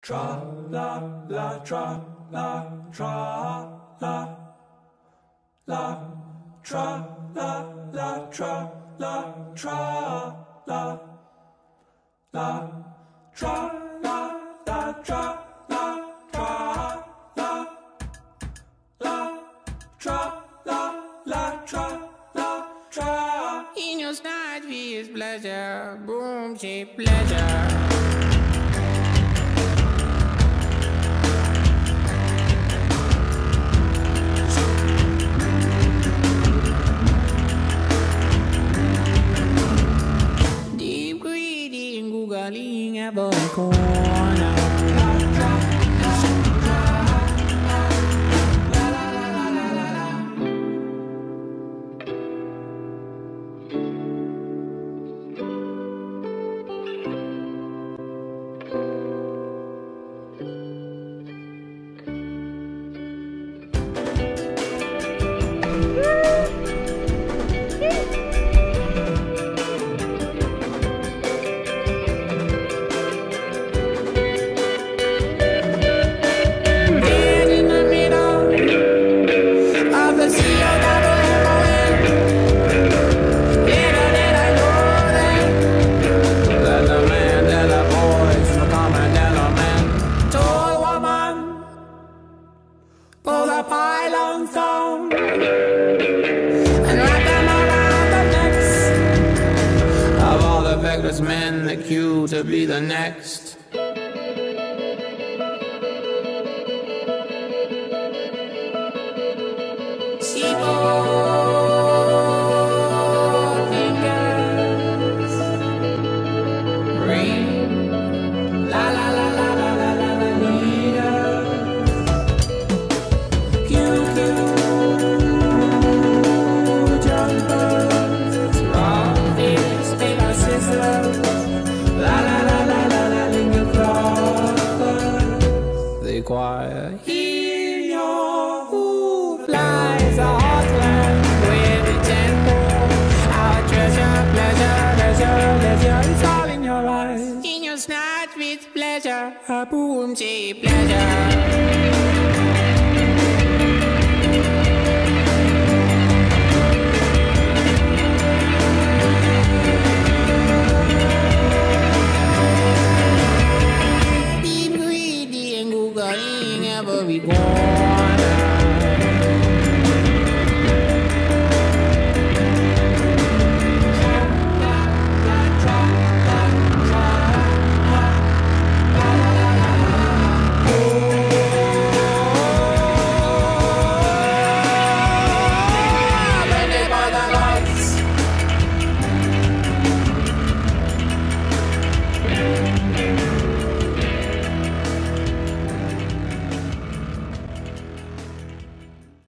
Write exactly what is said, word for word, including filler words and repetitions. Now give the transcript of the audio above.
Tra la la tra la tra la la tra la la tra la tra la la tra la la tra la tra la la tra la la tra la tra. In your snide is pleasure, boom, shape pleasure. Googling every corner. Men, the cue to be the next. See more fingers ring, la la la la la la la la leader. Cue, cue, jumpers, rock this, paper, scissors. La la la la la la, linger flowers. The choir, hear your who flies a heartland with the tempo. Our treasure, pleasure, leisure, leisure, it's all in your eyes. In your snatch with pleasure, a boom, cheap pleasure. Every corner.